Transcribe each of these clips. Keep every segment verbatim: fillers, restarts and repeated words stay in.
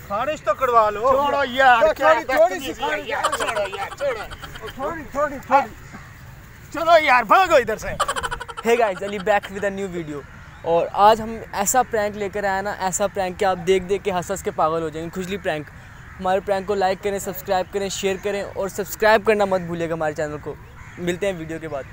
खारिश तो करवा लो। छोड़ो यार, थोड़ी सी खारिश यार, छोड़ो यार, छोड़ो थोड़ी थोड़ी थोड़ी। चलो यार भागो इधर से। हे गाइस, चलिए back with a new video. और आज हम ऐसा प्रैंक लेकर आए ना, ऐसा प्रैंक कि आप देख देख के हंस हंस के पागल हो जाएंगे। खुजली प्रैंक। हमारे प्रैंक को लाइक करें, सब्सक्राइब करें, शेयर करें और सब्सक्राइब करना मत भूलिएगा हमारे चैनल को। मिलते हैं वीडियो के बाद।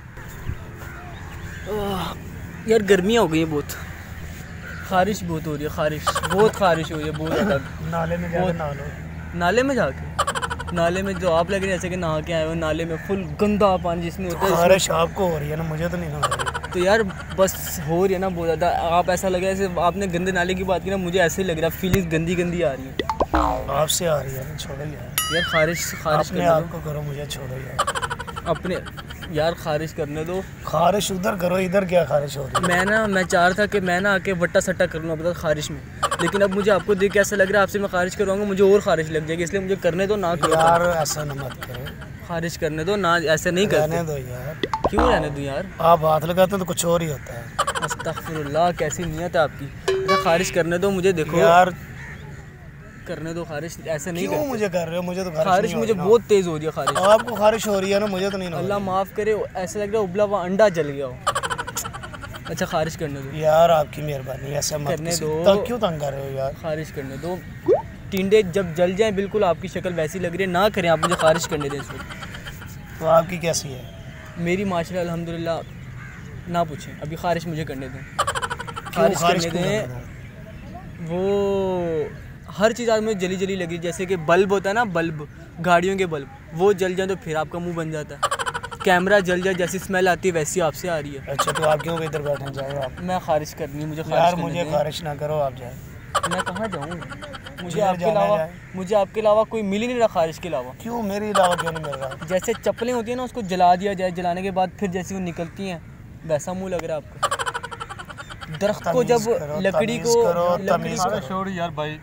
यार गर्मियाँ हो गई हैं बहुत, खारिश बहुत हो रही है, खारिश बहुत खारिश हो रही है बहुत ज़्यादा। नाले में जाके नहा लो। नाले में जाके नाले में जो आप लग रहे हैं जैसे कि नहा के आए हो, नाले में फुल गंदा पानी जिसमें होता है। खारिश आपको हो रही है ना, मुझे तो नहीं हो रही। तो यार बस हो रही है ना बहुत ज़्यादा। आप ऐसा लग रहा है जैसे आपने गंदे नाले की बात की ना, मुझे ऐसे ही लग रहा है, फीलिंग्स गंदी गंदी आ रही है। आपसे आ रही है, छोड़ो यार। यार खारिश खारिश अपने आप को करो, मुझे छोड़ो यार। अपने यार खारिश करने दो। खारिश उधर करो, इधर क्या खारिश हो रही है? मैं ना मैं चाह रहा था कि मैं ना आके वट्टा सट्टा कर लूँ अब खारिश में, लेकिन अब मुझे आपको देख के ऐसा लग रहा है आपसे मैं खारिश करवाऊंगा मुझे और खारिश लग जाएगी, इसलिए मुझे करने दो ना करो यार। ऐसा ना मत करो, खारिश करने दो ना, ऐसे नहीं करते। रहने दो यार। क्यों रहने दो यार? आप हाथ लगाते हैं तो कुछ और ही होता है। अस्तगफिरुल्लाह, कैसी नियत है आपकी। अच्छा खारिश करने दो मुझे, देखो यार करने दो खारिश, ऐसे नहीं क्यों मुझे कर रहे हो? मुझे तो खारिश, खारिश मुझे बहुत तेज हो रही है खारिश। आपको खारिश हो रही है ना, मुझे तो नहीं। अल्लाह माफ़ करे, ऐसा लग रहा है उबला हुआ अंडा जल गया हो। अच्छा खारिश करने दो यार, आपकी मेहरबानी, ऐसा मत करने दो। तब क्यों तंग कर रहे हो यार? खारिश करने दो। टिंडे जब जल जाएं बिल्कुल आपकी शक्ल वैसी लग रही है, ना करें आप, मुझे खारिश करने दें इस वक्त। तो आपकी कैसी है? मेरी माशाल्लाह अल्हम्दुलिल्लाह। ना पूछें, अभी खारिश मुझे करने दें, खारिश खारिश करने दें। वो हर चीज़ आज मुझे जली जली लगी, जैसे कि बल्ब होता है ना, बल्ब गाड़ियों के बल्ब, वो जल जाए तो फिर आपका मुंह बन जाता है। कैमरा जल जाए, जैसी स्मेल आती है वैसी आपसे आ रही है। अच्छा तो आप क्यों इधर बैठे जाओ आप? मैं खारिश करनी, मुझे यार खारिश मुझे खारिश ना करो, आप जाए। मैं कहाँ जाऊँ? मुझे आपके अलावा मुझे आपके अलावा कोई मिल ही नहीं रहा खारिश के अलावा। क्यों मेरे अलावा क्यों नहीं मिल रहा? जैसे चप्पलें होती हैं ना, उसको जला दिया जाए, जलाने के बाद फिर जैसी वो निकलती हैं वैसा मुँह लग रहा है आपका। दरख्त को जब लकड़ी को छोड़ यार भाई,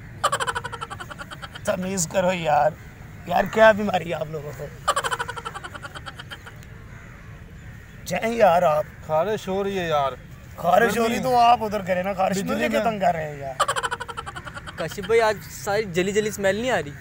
तमीज़ करो यार। यार क्या बीमारी है आप लोगों को? जाए यार आप। खारिश हो रही है यार। खारिश हो रही तो आप उधर करें ना, खारिश मुझे क्यों तंग कर रहे हैं यार? काशिफ भाई आज सारी जली जली स्मेल नहीं आ रही?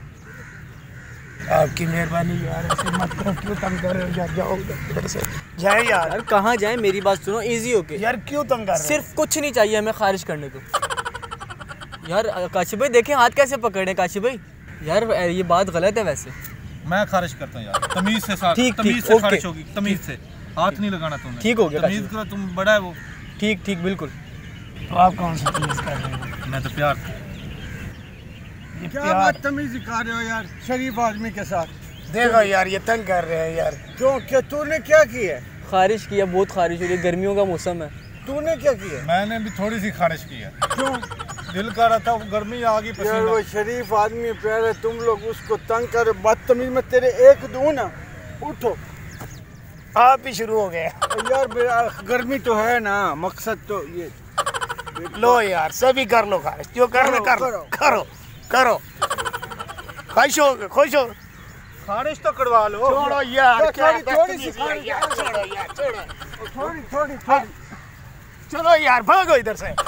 आपकी मेहरबानी यार, ऐसे मत करो, क्यों तंग कर रहे हो यार? जाओ उधर से, जाए यार। यार कहाँ जाए, मेरी बात सुनो इजी होके। यार क्यों तंग कर रहे हो? सिर्फ कुछ नहीं चाहिए हमें, खारिश करने को। यार काशिफ भाई देखें हाथ कैसे पकड़े काशिफ भाई, यार ये बात गलत है वैसे। मैं खारिश करता हूँ यार, तमीज से साथ, ठीक तमीज ठीक से ओके, खारिश होगी, तमीज से हाथ नहीं लगाना तुम्हें। ठीक हो गया, तमीज करो, तुम बड़ा है वो। ठीक ठीक बिल्कुल। तो आप कौन सा तमीज कर रहे हो? मैं तो प्यार। ये क्या बात तमीज सिखा रहे हो यार शरीफ आदमी के साथ? देखो यार, ये तंग कर रहे हैं यार। क्यों, क्या तूने क्या किया? खारिश किया, बहुत खारिश हो रही है, गर्मियों का मौसम है। तूने क्या किया? मैंने भी थोड़ी सी खारिश की है। क्यों? दिल कर रहा था, गर्मी आ गई, यार वो शरीफ आदमी प्यारे, तुम लोग उसको तंग कर। बदतमीज में तेरे एक दूं ना, उठो। आप भी शुरू हो गए यार गर्मी तो है ना, मकसद तो ये। लो यार, सभी कर लो खारिश, जो कर लो कर लो, करो करो। खुश हो, खुश हो। खारिश तो करवा लो। छोड़ो यार, थोड़ी थोड़ी सी खारिश यार, छोड़ो यार, छोड़ो। थोड़ी थोड़ी थोड़ी। चलो यार भागो इधर से।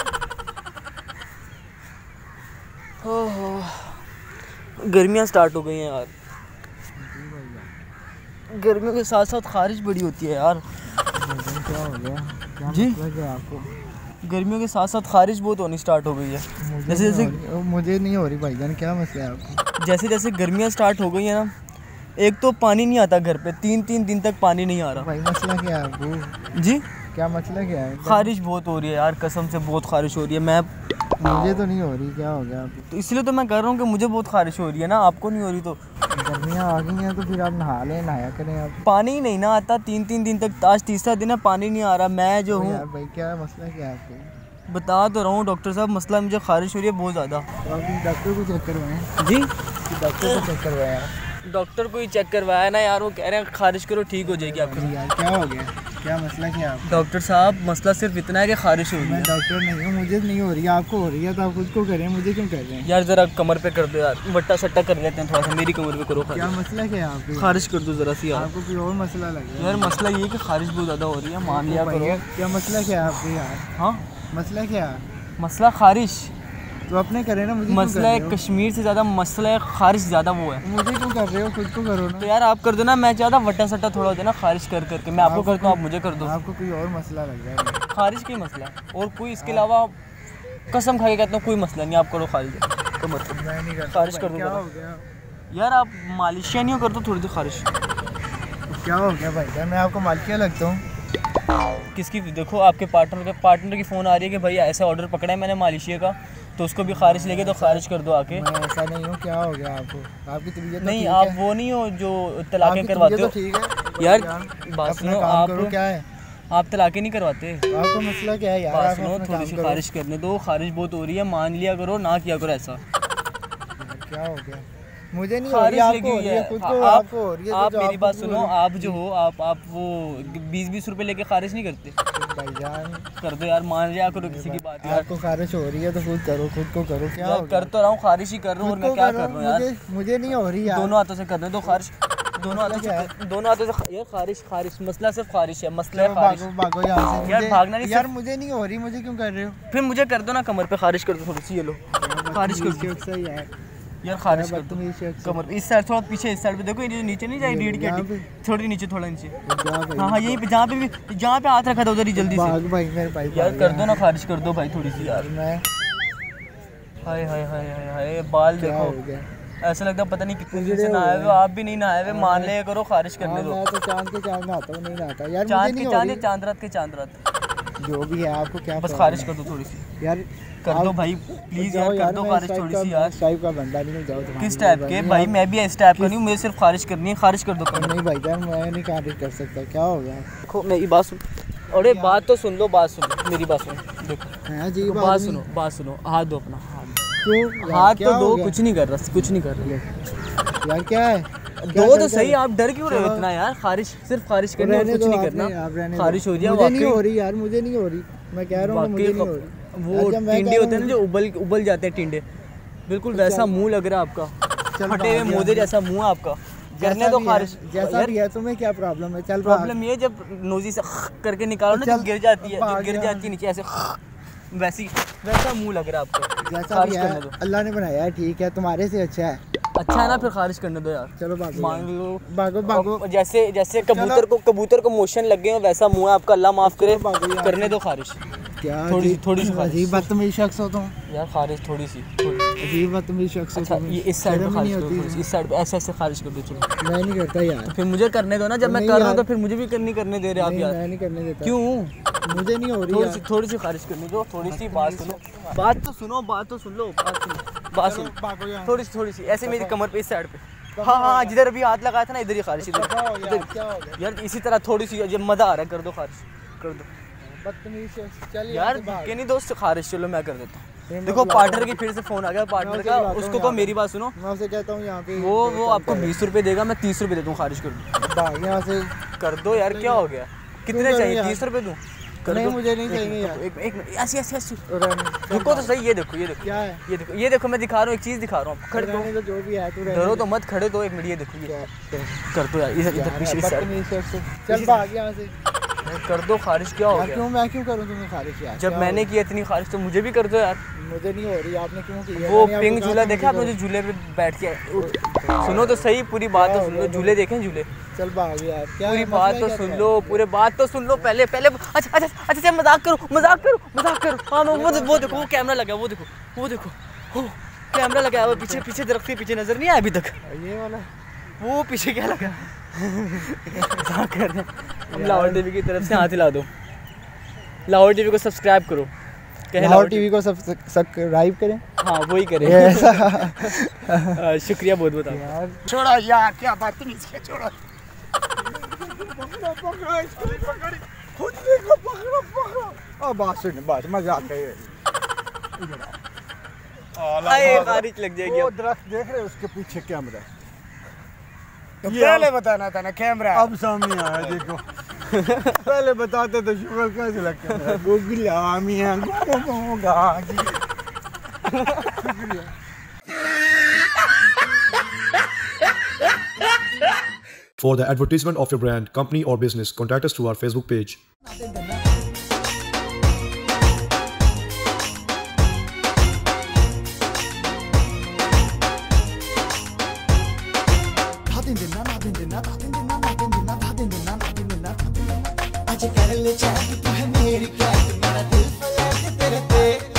गर्मियाँ स्टार्ट हो गई हैं यार, गर्मियों के साथ साथ खारिश बड़ी होती है यार। क्या हो गया जी आपको? गर्मियों के साथ साथ खारिश बहुत होनी स्टार्ट हो गई है। जैसे जैसे मुझे नहीं हो रही भाईजान, क्या मसला है आपको? जैसे जैसे गर्मियाँ स्टार्ट हो गई हैं ना, एक तो पानी नहीं आता घर पे, तीन तीन दिन तक पानी नहीं आ रहा। भाई मसला क्या है आपको? जी क्या मसला क्या है? खारिश बहुत हो रही है यार, कसम से बहुत खारिश हो रही है। मैं मुझे तो नहीं हो रही, क्या हो गया आपको? तो इसलिए तो मैं कह रहा हूँ कि मुझे बहुत खारिश हो रही है ना, आपको नहीं हो रही। तो गर्मियाँ आ गई हैं तो फिर आप नहा लें, नहाया करें आप। पानी ही नहीं ना आता, तीन तीन दिन तक, आज तीसरा दिन है पानी नहीं आ रहा। मैं जो हूँ, भाई क्या मसला क्या है आपको? बता तो रहा हूँ डॉक्टर साहब, मसला मुझे खारिश हो रही है बहुत ज़्यादा। तो आप डॉक्टर को चेक करवाएं। जी डॉक्टर को चेक करवाया? डॉक्टर को ही चेक करवाया ना यार, वो कह रहे हैं खारिश करो ठीक हो जाएगी आपकी। यार क्या हो गया, क्या मसला क्या है? डॉक्टर साहब मसला सिर्फ इतना है कि खारिश हो रही है। मैं डॉक्टर नहीं हूँ, मुझे नहीं हो रही है, आपको हो रही है तो आप खुद को करें, मुझे क्यों कर रहे हैं? यार ज़रा कमर पे कर दो यार, वट्टा सट्टा कर लेते हैं थोड़ा सा, मेरी कमर पे करो। क्या मसला क्या है आपको? खारिश कर दो ज़रा सी यार। आपको कोई और मसला लगे? यार मसला ये है कि खारिश बहुत ज़्यादा हो रही है, मान लिया करो। क्या मसला क्या है आपको यार? हाँ मसला क्या है? मसला खारिश। तो अपने करे ना, मुझे मसला है कश्मीर से ज़्यादा मसला है खारिश ज़्यादा वो है। मुझे क्यों कर रहे हो, खुद को करो ना। तो यार आप कर दो ना, मैं चाहता वट्टा सट्टा थोड़ा होता है ना खारिश कर करके, मैं आपको करता हूँ आप मुझे कर दो। आपको कोई और मसला लग रहा है? खारिश का ही मसला है और कोई इसके अलावा कसम खा के कहता हूँ कोई मसला नहीं, आप करो खारिश तो मतलब मैं नहीं करता। खारिश कर क्या हो दो गया? यार, आप मालिशिया नहीं हो कर दो थोड़ी सी खारिश। क्या हो गया भाई जान, मैं आपको मालिकिया लगता हूँ? किसकी? देखो आपके पार्टनर के पार्टनर की फ़ोन आ रही है कि भाई ऐसा ऑर्डर पकड़ा है मैंने मालिशिया का, तो उसको भी खारिश लेके तो खारिज कर दो आके। मैं ऐसा नहीं हूँ, क्या हो गया आपको? आपकी तबीयत नहीं, आप वो नहीं हो जो तलाक़ें करवाते हो। ठीक है यार बात सुनो, आप क्या है, आप तलाक़ें नहीं करवाते। आपका मसला क्या है यार? बात सुनो, थोड़ी सी खारिश करने दो, खारिश बहुत हो रही है, मान लिया करो, ना किया करो ऐसा। क्या हो गया? मुझे नहीं खारिश हो लगी हुई है, खुद को आप आपको हो रही है। आप मेरी बात सुनो, आप जो हो आप आप वो बीस बीस रुपए लेके खारिश नहीं करते भाईजान? कर दो यार, मान लिया करो किसी की बात यार। आपको खारिश हो रही है तो खुद करो, खुद को करो। क्या हो कर तो रहा हूँ, खारिश ही कर रहा हूँ और मैं क्या कर रहा हूँ यार? मुझे नहीं हो रही यार। दोनों हाथों से करने दो खारिश, दोनों हाथों से, दोनों हाथों से यार खारिश खारिश। मसला सिर्फ खारिश है, मसला है खारिश। भागो भागो यहाँ से यार, भागना नहीं यार, मुझे नहीं हो रही, मुझे क्यों कर रहे हो? फिर मुझे कर दो ना, कमर पे खारिश कर दो थोड़ी सी, ये लो खारिश कर दो यार। यार खारिश कर दो कमर पे, इस साइड थोड़ा पीछे, इस साइड पे देखो, ये नीचे नहीं जाए रीढ़ की हड्डी, थोड़ी नीचे, थोड़ा नीचे। हाँ हाँ, यहीं पे जहाँ पे भी जहाँ पे हाथ रखा था उधर ही, जल्दी से भाई मेरे भाई यार कर दो ना, खारिश कर दो भाई थोड़ी सी यार। मैं हाय हाय हाय हाय हाय, बाल देखो, ऐसा लगता है पता नहीं कितने दिन से नहाए हुए, आप भी नहीं नहाए हुए, मान ले करो खारिश करने दो। मैं तो चांद के चांद नहाता हूँ, नहीं नहाता यार। चांद के चांद, चांद रात के चांद रात, जो भी है आपको क्या, बस खारिश कर दो थोड़ी सी यार। कर दो भाई प्लीज यार, कर दो खारिश थोड़ी सी यार। टाइप का बंदा नहीं जाओ। किस टाइप के भाई? मैं भी इस टाइप का नहीं हूँ, मुझे सिर्फ खारिश करनी है, खारिश कर दो। नहीं भाई जान, मैं नहीं खारिश कर सकता। क्या हो गया? देखो मेरी बात सुन, अरे बात तो सुन लो, बात सुनो मेरी बात सुनो, देखो जी बात सुनो, बात सुनो, हाथ दो अपना, क्यों हाथ तो दो, कुछ नहीं कर रहा, कुछ नहीं कर रहा यार। क्या है? दो तो सही, आप डर क्यों रहे हो इतना यार? खारिश, सिर्फ खारिश करनी है, कुछ नहीं करना। खारिश हो जाए, मुझे नहीं हो रही यार, मुझे नहीं हो रही, मैं कह रहा हूँ मुझे नहीं हो रही। वो टिंडे होते हैं ना जो उबल उबल जाते हैं टिंडे, बिल्कुल वैसा मुंह लग रहा है आपका, फटे हुए मोदे जैसा मुंह है आपका। करने दो खारिश, जैसा भी है। तुम्हें क्या प्रॉब्लम है? चल प्रॉब्लम ये जब नोजी से करके निकालो ना, जब गिर जाती है, जब गिर जाती है नीचे ऐसे, वैसी वैसा मुंह लग रहा है आपको। जैसा भी है अल्लाह ने बनाया है, ठीक है, तुम्हारे से अच्छा है। अच्छा है ना, फिर खारिश करने दो यार। चलो भागो, मान लो, भागो भागो। जैसे जैसे कबूतर को कबूतर को मोशन लग गए हो वैसा मुंह है आपका, अल्लाह माफ करे। करने दो खारिश, क्या थोड़ी थोड़ी सी खारिश। अजीब बदतमीज शख्स हो तुम यार, खारिश थोड़ी सी, अजीब बदतमीज शख्स हो तुम। ये इस साइड पे खारिश करो, इस साइड पे ऐसे ऐसे खारिश कर दो। चलो मैं नहीं करता यार। फिर मुझे करने दो ना, जब मैं कर रहा हूँ तो फिर मुझे भी करनी करने दे रहे आप यार। मैं नहीं करने देता। क्यों? मुझे नहीं हो रही। थोड़ी सी थोड़ी सी खारिश करने दो, थोड़ी सी बात सुनो, बात तो सुनो, बात तो सुन लो, बात सुनो, बात सुनो, थोड़ी सी थोड़ी सी ऐसे मेरी कमर पे, इस साइड पे। हाँ हाँ, जिधर अभी हाथ लगाया था ना, इधर ही खारिश, इधर यार, इसी तरह थोड़ी सी, जब मजा आ रहा है कर दो खारिश, कर दो। चल यार के नहीं दोस्त, खारिश चलो मैं कर देता हूँ। देखो पार्टनर की फिर से फोन आ गया, पार्टनर का, उसको को मेरी बात सुनो, मैं उसे कहता हूँ यहाँ पे, वो वो आपको बीस रुपए देगा, मैं तीस रुपए देता हूँ, खारिश कर दो यहाँ से। कर दो यार, क्या हो गया? कितने चाहिए? तीस रुपए दूँ? नहीं मुझे नहीं चाहिए यार। एक एक मिनट, ऐसी ऐसी ऐसी रुको तो सही, ये देखो, ये देखो, क्या है? ये देखो, ये देखो, मैं दिखा रहा हूँ, एक चीज़ दिखा रहा हूँ, खड़े दो, जो भी है तू डरो तो मत, खड़े दो एक मिनट, ये देखो, ये कर दो यार, इधर इधर पीछे, इस साइड। चल भाग यहाँ से, कर दो खारिश, क्या हो गया? क्यों मैं क्यों करूँ तुम्हें खारिश यार? जब मैंने किया इतनी खारिश तो मुझे भी कर दो यार। मुझे नहीं हो रही, आपने क्यों की? वो पिंक झूला देखा आपने, जो झूले पे बैठ के, सुनो तो सही, पूरी बात तो सुन लो, झूले देखें झूले, चल भाग यार। क्या पूरी बात तो सुन लो, पूरे बात तो सुन लो पहले पहले। अच्छा अच्छा अच्छा, मजाक करो, मजाक करो, मजाक करो। हाँ वो वो देखो, वो कैमरा लगा, वो देखो, वो देखो, वो कैमरा लगा है, वो पीछे पीछे दरख्त के पीछे नजर नहीं आया अभी तक, ये वाला वो पीछे क्या लगा? मजाक कर रहे हैं। लाहौर टीवी की तरफ से हाथ हिला दो, लाहौर टीवी को सब्सक्राइब करो, लाहौर टीवी को सब्सक्राइब करें। हाँ वही करें। शुक्रिया बहुत बहुत यार। छोड़ो यार, क्या बात नहीं, इसके छोड़ो। बात सुन, बात मजाक है। आए खारिश लग जाएगी। वो दरख्त देख रहे, उसके पीछे कैमरा है। तो पहले बताना था ना कैमरा। अब सामने आया देखो। पहले बताते तो शुक्र कैसे लगता है। गुलामियां गुलामियां। For the advertisement of your brand, company or business, contact us through our Facebook page. आज कर ले चैट, तू है मेरी कैट, मेरा दिल फलैट तेरे पे।